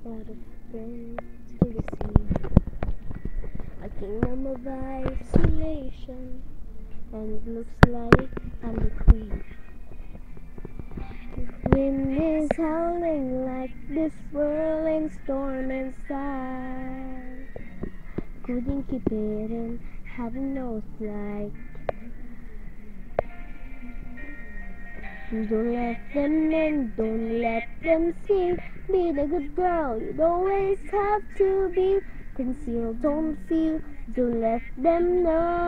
out of friends to the sea, a kingdom of isolation, and it looks like I'm the queen. Wind is howling like this whirling storm inside. Couldn't keep it in, having no flight. Don't let them in, don't let them see. Be the good girl, you always have to be. Conceal, don't feel, don't let them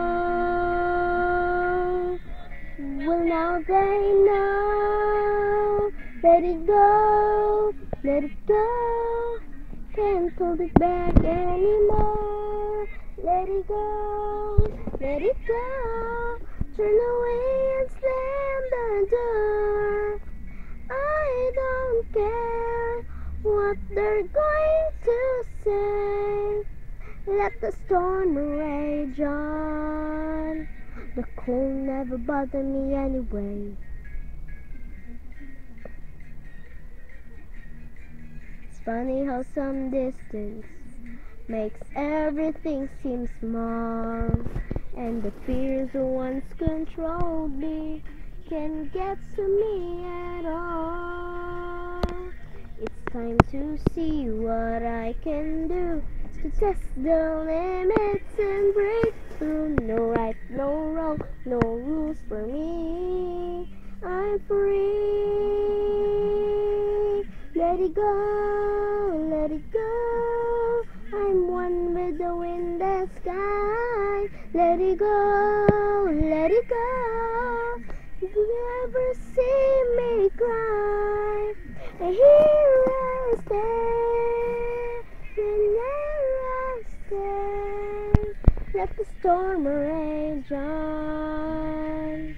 know. Well, now they know. Let it go, let it go. Can't hold it back anymore. Let it go, let it go. Turn away and slam the door. I don't care what they're going to say. Let the storm rage on. The cold never bothered me anyway. It's funny how some distance makes everything seem small, and the fears that once controlled me can't get to me at all. It's time to see what I can do, to test the limits and break through. No right, no wrong, no rules for me. I'm free. Let it go, let it go. I'm one with the wind and sky. Let it go, let it go. If you ever see me cry, here I stand, and there I stand. Let the storm rage on.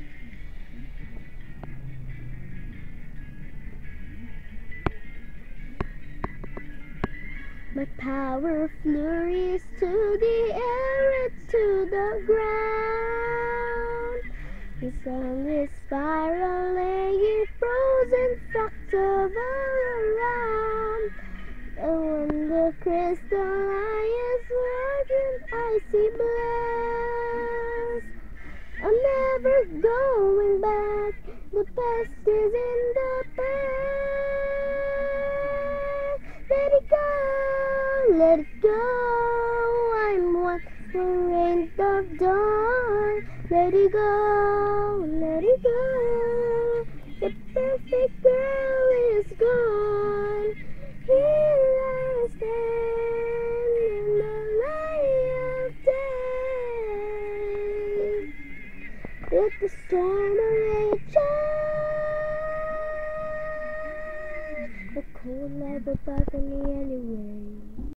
My power flurries to the air and to the ground. The sun is spiraling, frozen fractal around. And when the crystal eye is working, icy blast. I'm never going back. The past is in the past. Let it go, let it go. I'm one for rain of dawn. Let it go, let it go. The perfect girl is gone. Here I stand in the light of day. Let the storm rage on. The cold never bothered me anyway.